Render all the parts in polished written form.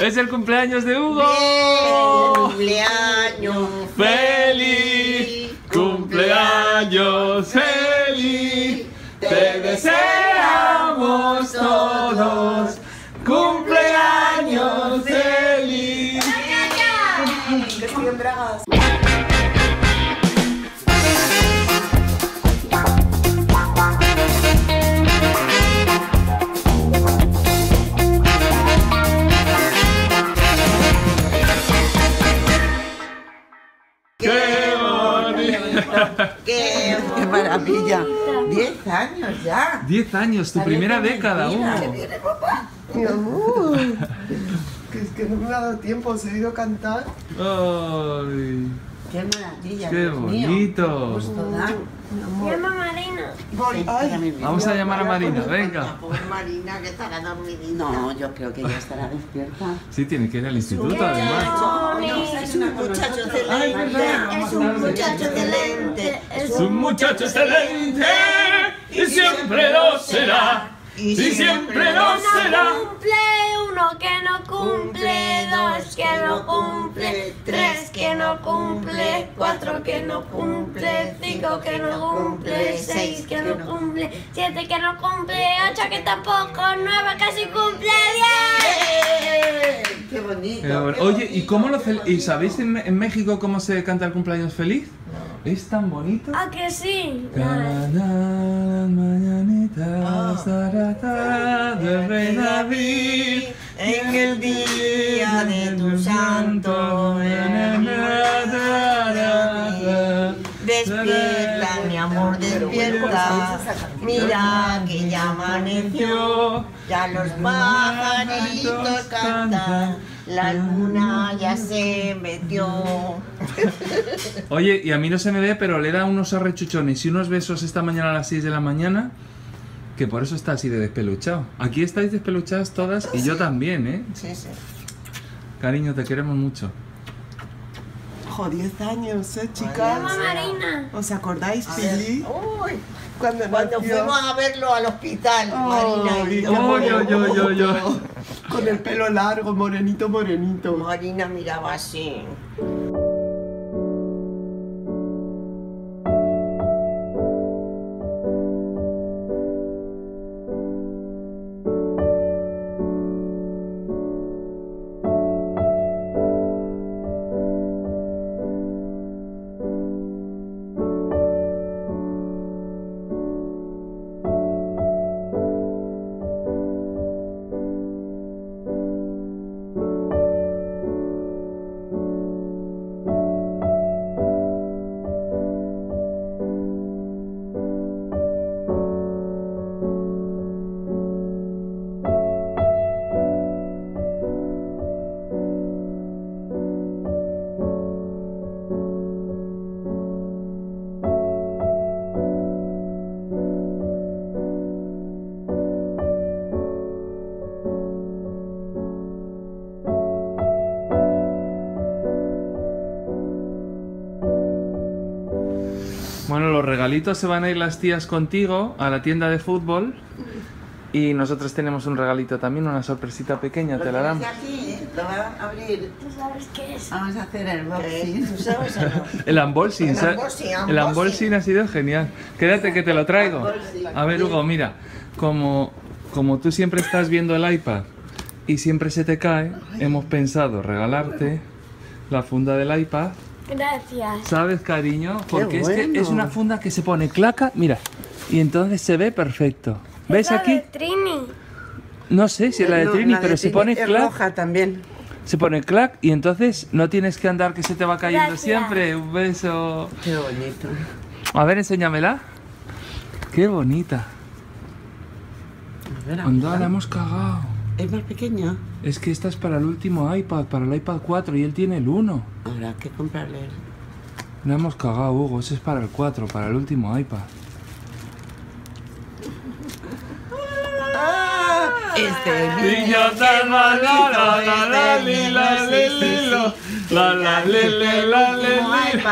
¡Es el cumpleaños de Hugo! ¡Cumpleaños ¡Feliz! ¡Cumpleaños feliz! ¡Te deseamos todos! ¡Cumpleaños feliz! ¡Que estoy en bragas! ¡Qué maravilla! 10 años ya. 10 años, tu primera década, Hugo. ¿Qué viene, papá? Mi amor, que es que no me ha dado tiempo, os he oído cantar. ¡Ay! ¡Qué maravilla! ¡Qué Dios mío! bonito! Gusto da. Mi amor. Llama a Marina. Ay, Vamos a llamar a Marina, La venga. pobre Marina que estará dormidita. No, yo creo que ya estará despierta. Sí, tiene que ir al instituto, además. Es un muchacho Ay, excelente. verdad. Es un muchacho excelente. Es un muchacho excelente y siempre lo será. Y siempre lo será. Cumple uno que no cumple, dos que no cumple, tres que no cumple, cuatro que no cumple, cinco que no cumple, seis que no cumple, siete que no cumple, ocho que tampoco, nueve casi cumple, 10. ¡Qué bonito! Oye, ¿y cómo ¿y sabéis en México cómo se canta el cumpleaños feliz? ¿Es tan bonito? ¿A que sí? Las mañanitas del rey David, en el día de tu santo, despierta, mi amor, despierta. Mira que ya amaneció, ya los pajaritos cantan, la luna ya se metió. Oye, y a mí no se me ve, pero le da unos arrechuchones y unos besos esta mañana a las 6 de la mañana, que por eso está así de despeluchado. Aquí estáis despeluchadas todas y yo también, ¿eh? Sí, sí. Cariño, te queremos mucho. ojo, 10 años, chicas. Llama a Marina. ¿Os acordáis, A ver. Pili? Uy, Cuando cuando nació. fuimos a verlo al hospital, Marina y Ay, yo. Yo. Con el pelo largo, morenito, morenito. Marina miraba así. Bueno, los regalitos se van a ir las tías contigo a la tienda de fútbol y nosotros tenemos un regalito también, una sorpresita pequeña, te la damos. Aquí, lo va a abrir. ¿Tú sabes qué es? Vamos a hacer el boxing. ¿Tú sabes o no? El unboxing, El ¿sabes? unboxing, El unboxing ha sido genial. Quédate que te lo traigo. A ver, Hugo, mira, como tú siempre estás viendo el iPad y siempre se te cae, hemos pensado regalarte la funda del iPad. Gracias. ¿Sabes, cariño? Porque es que bueno. es una funda que se pone claca, mira, y entonces se ve perfecto. ¿Ves ¿Es la aquí? de Trini? No sé si es la de No, Trini, la de pero se Trini pone es clac. roja también. Se pone clac y entonces no tienes que andar que se te va cayendo Gracias. siempre. Un beso. Qué bonito. A ver, enséñamela. Qué bonita. A ver, Anda, la hemos cagado. ¿Es más pequeña? Es que esta es para el último iPad, para el iPad 4 y él tiene el 1. Habrá que comprarle. La hemos cagado, Hugo. Ese es para el 4, para el último iPad. Este Niño tan malo, la, la, la, li, la, li, li, lo. La la le le la le le.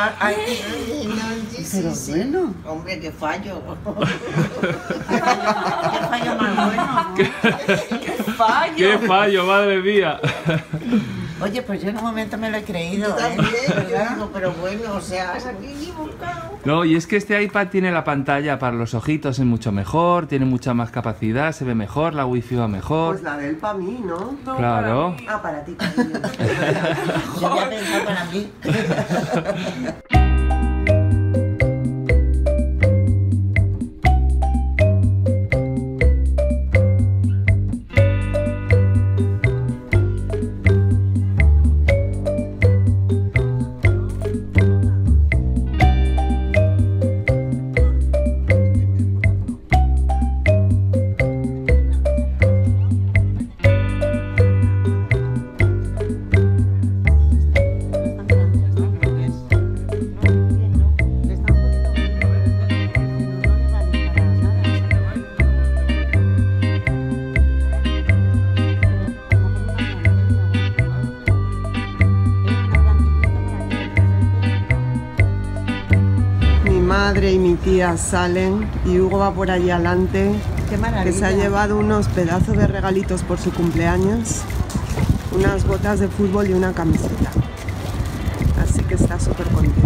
Pero bueno, hombre, qué fallo. Qué fallo más bueno. ¡Qué fallo! ¡Qué fallo, madre mía! Oye, pues yo en un momento me lo he creído, Yo también, ¿verdad? digo, pero bueno, o sea, has aquí equivocado. No, y es que este iPad tiene la pantalla para los ojitos, es mucho mejor, tiene mucha más capacidad, se ve mejor, la wifi va mejor. Pues la de él para mí, ¿no? No, Claro. para mí. Ah, para ti, cariño. Yo había pensado para mí. Mi madre y mi tía salen y Hugo va por allí adelante, Qué maravilla. que se ha llevado unos pedazos de regalitos por su cumpleaños, unas botas de fútbol y una camiseta. Así que está súper contento.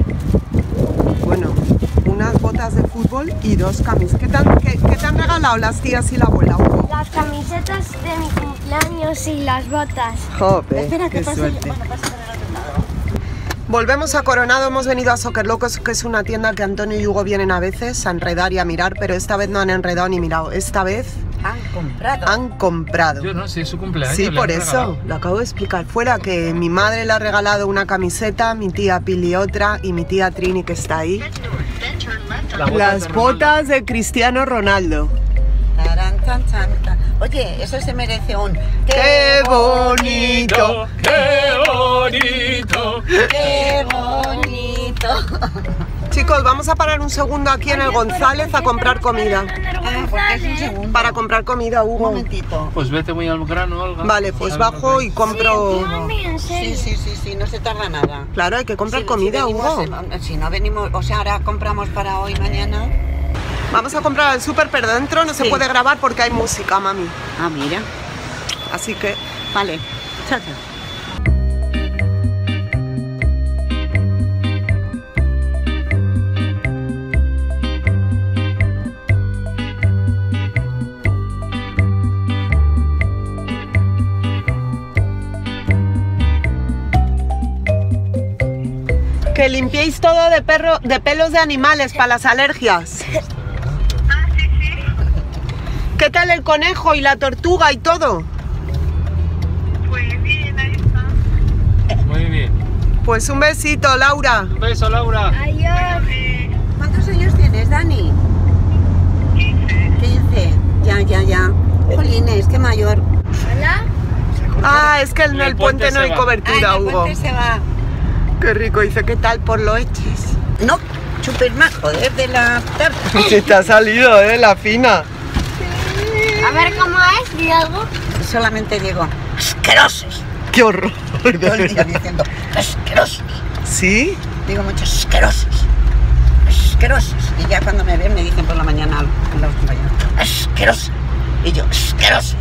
Bueno, unas botas de fútbol y dos camisetas. ¿Qué te han regalado las tías y la abuela, Hugo? Las camisetas de mi cumpleaños y las botas. Jope, Espera, que qué pase. suerte. Bueno, pasa por el otro lado. Volvemos a Coronado, hemos venido a Soccer Locos, que es una tienda que Antonio y Hugo vienen a veces a enredar y a mirar, pero esta vez no han enredado ni mirado, esta vez Han comprado. han comprado. Yo no, si es su cumpleaños. Sí, le por han eso, regalado. lo acabo de explicar. Fuera que mi madre le ha regalado una camiseta, mi tía Pili otra y mi tía Trini, que está ahí, La bota las de Ronaldo. botas de Cristiano Ronaldo. Tarán, tan, tan, tan. Oye, eso se merece un... ¡Qué bonito! ¡Qué bonito! ¡Qué bonito! Chicos, vamos a parar un segundo aquí en el González a comprar comida. Ah, porque es un segundo. Para comprar comida, Un Hugo. momentito. Pues vete muy al grano, Olga. Vale, pues ¿Sabes lo bajo que y es? compro... Mami, en serio. Sí, no se tarda nada. Claro, hay que comprar Si- comida, si venimos, Hugo. Si no venimos, o sea, ahora compramos para hoy, mañana. Vamos a comprar al súper, pero dentro no se Sí. puede grabar porque hay música, mami. Ah, mira. Así que... Vale. Chao, chao. Que limpiéis todo de pelos de animales para las alergias. ¿Qué tal el conejo y la tortuga y todo? Pues bien, ahí está. Muy bien. Pues un besito, Laura. Un beso, Laura. Adiós. ¿Cuántos años tienes, Dani? 15. Ya. Jolines, qué mayor. Hola. Ah, es que en El el puente puente no se hay va. cobertura, Ay, el Hugo. puente se va. Qué rico, dice, ¿qué tal por lo eches? No, súper más, joder, de la tarta. Se te ha salido, la fina. A ver cómo es, di algo. Solamente digo, asquerosos. Qué horror. Todo el día diciendo, asquerosos. ¿Sí? Digo mucho, asquerosos. Asquerosos. Y ya cuando me ven me dicen por la mañana a los compañeros, asqueroso. Y yo, asqueroso.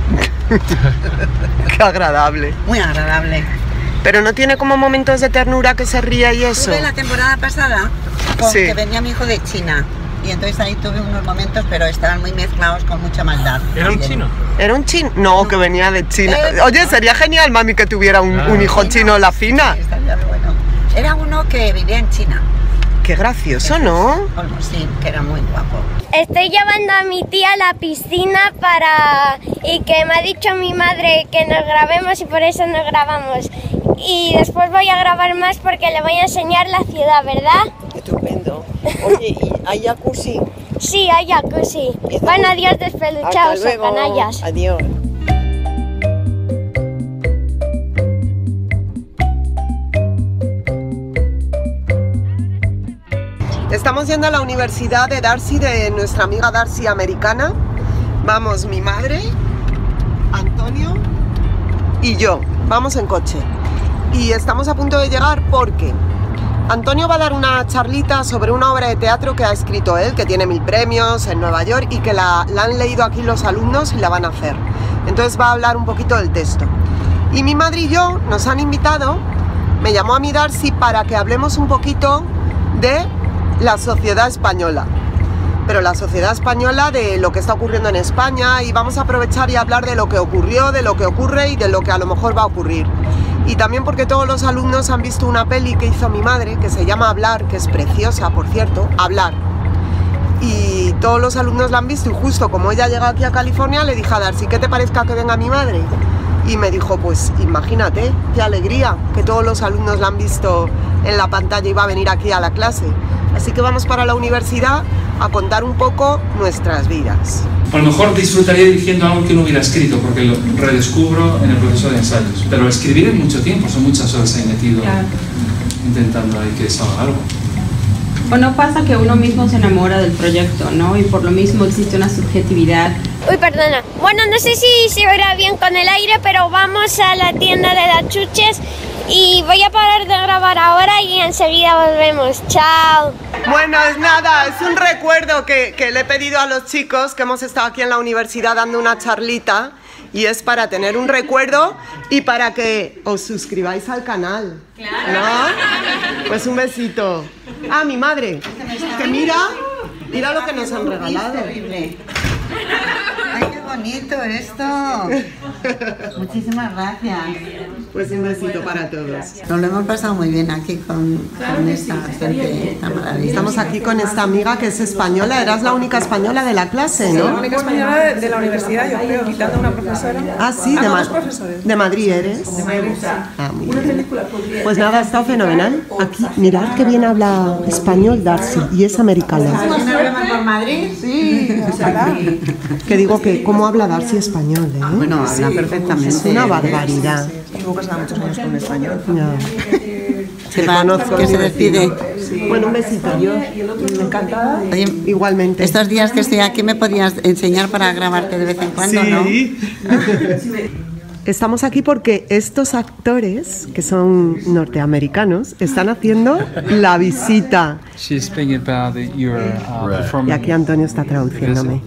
Qué agradable. Muy agradable. Pero no tiene como momentos de ternura que se ría y eso. Estuve la temporada pasada con Sí. que venía mi hijo de China. Y entonces ahí tuve unos momentos, pero estaban muy mezclados con mucha maldad. ¿Era un Y- chino? ¿Era un chino? No, que venía de China. Oye, sería genial, mami, que tuviera un hijo Sí, chino, la fina. Sí, estaría bueno. Era uno que vivía en China. Qué gracioso, ¿no? Sí, que era muy guapo. Estoy llevando a mi tía a la piscina y que me ha dicho mi madre que nos grabemos y por eso nos grabamos. Y después voy a grabar más porque le voy a enseñar la ciudad, ¿verdad? Estupendo. Oye, ¿y hay jacuzzi? Sí, hay jacuzzi. Bueno, adiós despeluchados o canallas. Adiós. Estamos yendo a la universidad de Darcy, de nuestra amiga Darcy americana. Vamos mi madre, Antonio y yo. Vamos en coche. y estamos a punto de llegar porque Antonio va a dar una charlita sobre una obra de teatro que ha escrito él, que tiene 1000 premios en Nueva York y que la han leído aquí los alumnos y la van a hacer. Entonces va a hablar un poquito del texto. Y mi madre y yo nos han invitado, me llamó a mí Darcy para que hablemos un poquito de la sociedad española. Pero la sociedad española, de lo que está ocurriendo en España, y vamos a aprovechar y hablar de lo que ocurrió, de lo que ocurre y de lo que a lo mejor va a ocurrir. Y también porque todos los alumnos han visto una peli que hizo mi madre, que se llama Hablar, que es preciosa, por cierto, Hablar. Y todos los alumnos la han visto y justo como ella llega aquí a California le dije a Darcy, ¿qué te parezca que venga mi madre? Y me dijo, pues imagínate, qué alegría, que todos los alumnos la han visto en la pantalla y va a venir aquí a la clase. Así que vamos para la universidad a contar un poco nuestras vidas. A lo mejor disfrutaría dirigiendo algo que no hubiera escrito, porque lo redescubro en el proceso de ensayos. Pero escribir en mucho tiempo, son muchas horas ahí metido, intentando ahí que salga algo. ¿O no pasa que uno mismo se enamora del proyecto, no? Y por lo mismo existe una subjetividad. Uy, perdona. Bueno, no sé si se oirá bien con el aire, pero vamos a la tienda de las chuches y voy a parar de grabar ahora y enseguida volvemos. Chao. Bueno, es nada, es un recuerdo que le he pedido a los chicos que hemos estado aquí en la universidad dando una charlita y es para tener un recuerdo y para que os suscribáis al canal. Claro. ¿No? Pues un besito. Ah, mi madre, que mira lo que nos han regalado. Ay, qué bonito esto. Muchísimas gracias. Pues un besito para todos. Nos lo hemos pasado muy bien aquí con esta gente tan maravillosa. Estamos aquí con esta amiga que es española. Eras la única española de la clase, ¿no? La única española de la universidad, yo creo, quitando una profesora. Ah, sí, de Madrid eres. De Madrid. Ah, muy bien. Pues nada, está fenomenal. Aquí, mirad que bien habla español Darcy y es americana. ¿No hablamos por Madrid? Sí, ojalá. Que digo que cómo habla Darcy español, ¿eh? Bueno, habla perfectamente. Es una barbaridad. Tampoco pasaba muchos años con español. No. Se conozco, que se despide. Bueno, un besito. Encantada. Oye, igualmente. Estos días que estoy aquí me podías enseñar para grabarte de vez en cuando, ¿no? Estamos aquí porque estos actores, que son norteamericanos, están haciendo La Visita. Y aquí Antonio está traduciéndome.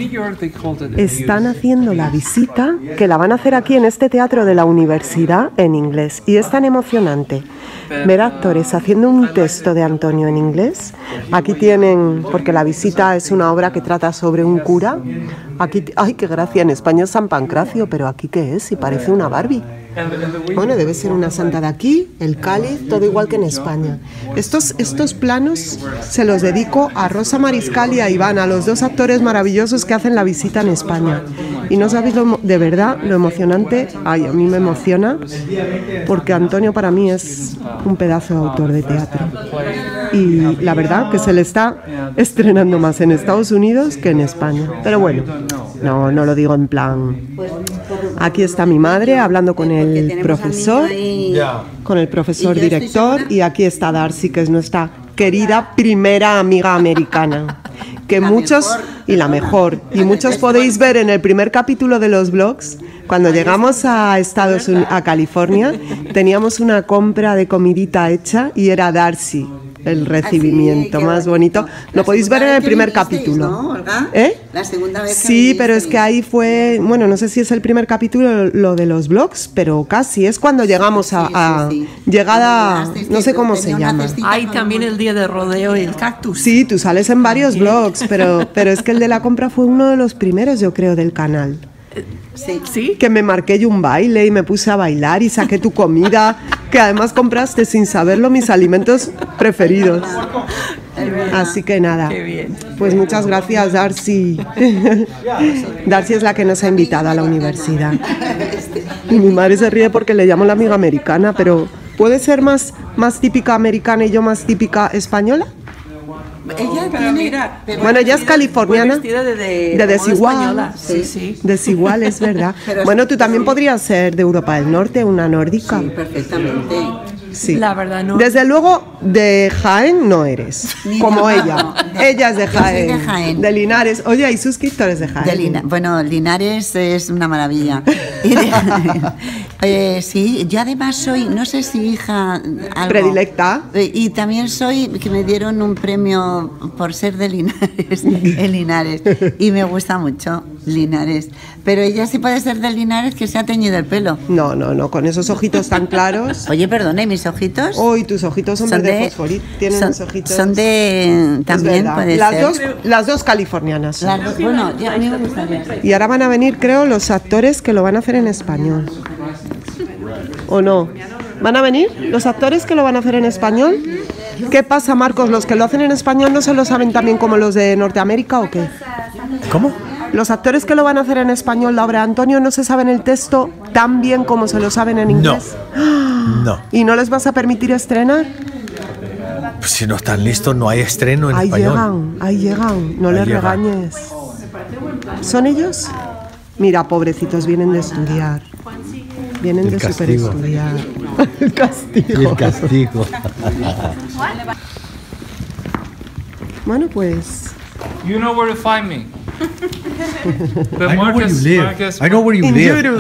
Están haciendo La Visita, que la van a hacer aquí en este teatro de la universidad en inglés. Y es tan emocionante ver actores haciendo un texto de Antonio en inglés. Aquí tienen, porque La Visita es una obra que trata sobre un cura. Aquí, ay, qué gracia, en España es San Pancracio, pero aquí ¿qué es? Si parece una Barbie. Bueno, debe ser una santa de aquí, el cáliz, todo igual que en España. Estos planos se los dedico a Rosa Mariscal y a Iván, a los dos actores maravillosos que hacen La Visita en España. Y no sabéis de verdad lo emocionante, ay, a mí me emociona, porque Antonio para mí es un pedazo de autor de teatro. Y la verdad que se le está estrenando más en Estados Unidos que en España. Pero bueno, no lo digo en plan... Aquí está mi madre hablando con el profesor, director, y aquí está Darcy, que es nuestra querida primera amiga americana. Que muchos, y la mejor, y muchos podéis ver en el primer capítulo de los vlogs, cuando llegamos a California, teníamos una compra de comidita hecha y era Darcy. El recibimiento más bonito. Lo podéis ver en el primer capítulo. ¿No, Olga? ¿Eh? La segunda vez que sí, pero es que ahí fue, bueno, no sé si es el primer capítulo lo de los vlogs, pero casi es cuando llegamos a llegada, no sé cómo se llama. Hay también el día de rodeo y el cactus. Sí, tú sales en varios vlogs, pero es que el de la compra fue uno de los primeros, yo creo, del canal. Sí. Que me marqué yo un baile y me puse a bailar y saqué tu comida, que además compraste sin saberlo mis alimentos preferidos. Así que nada, pues muchas gracias, Darcy. Darcy es la que nos ha invitado a la universidad. Y mi madre se ríe porque le llamo la amiga americana, pero ¿puede ser más típica americana y yo más típica española? Ella tiene, bueno, ella es californiana, de desigual, sí. Desigual, es verdad. Bueno, tú también podrías ser de Europa del Norte, una nórdica. Sí, perfectamente. Sí. La verdad, no. Desde luego, de Jaén no eres, Ni como de- ella. no, Ella es de yo soy Jaén. de Jaén. De Linares. Oye, hay suscriptores de Jaén. Bueno, Linares es una maravilla. Sí, yo además soy, no sé si hija... algo. Predilecta. Y también soy, que me dieron un premio por ser de Linares, en Linares. Y me gusta mucho Linares. Pero ella sí puede ser de Linares, que se ha teñido el pelo. No, no, no, con esos ojitos tan claros. Oye, perdona, ¿y mis ojitos? Hoy tus ojitos son verde fosforito. Tienen son, unos ojitos. son de... Es También verdad. puede las ser. Dos, las dos californianas. Bueno, a mí me gustaría. Y ahora van a venir, creo, los actores que lo van a hacer en español. ¿O no? ¿Van a venir los actores que lo van a hacer en español? ¿Qué pasa, Marcos? ¿Los que lo hacen en español no se lo saben también como los de Norteamérica o qué? ¿Cómo? ¿Los actores que lo van a hacer en español, la obra de Antonio, no se saben el texto tan bien como se lo saben en inglés? No. ¿Y no les vas a permitir estrenar? Pues si no están listos, no hay estreno en Ahí español. llegan, no Ahí les llegan. regañes. ¿Son ellos? Mira, pobrecitos, vienen de estudiar. Vienen El de super castigo. estudiar. El castigo. Y el castigo. Bueno, pues... You know where to find me. But I know where you live. Marcus, I know where you In live. Europe.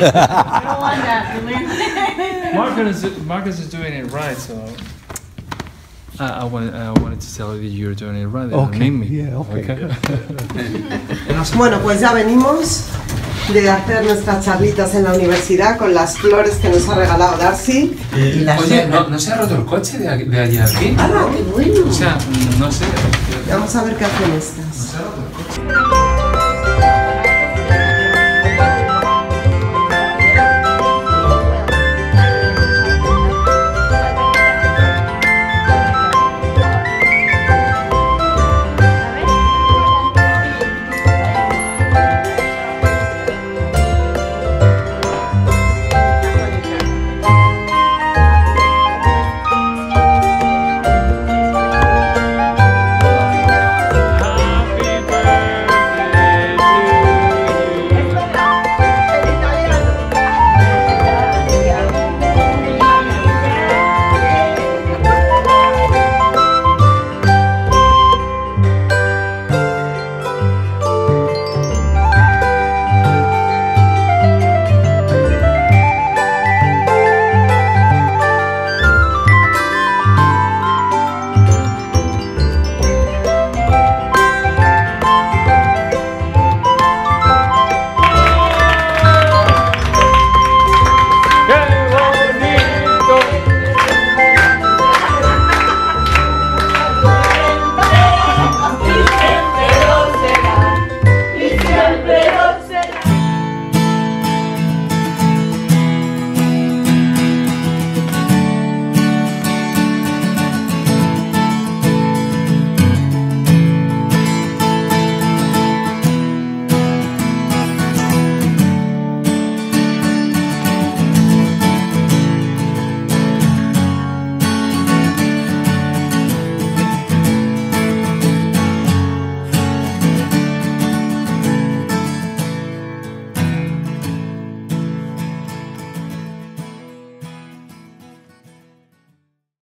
Marcus is doing it right, so I wanted to tell you that you're doing it right. They don't Okay, need me. yeah, okay. Bueno, pues ya venimos de hacer nuestras charlitas en la universidad con las flores que nos ha regalado Darcy. Oye, ¿no se ha roto el coche de allí a aquí? ¡Hala, qué bueno! O sea, no sé. Vamos a ver qué hacen estas. No se ha roto.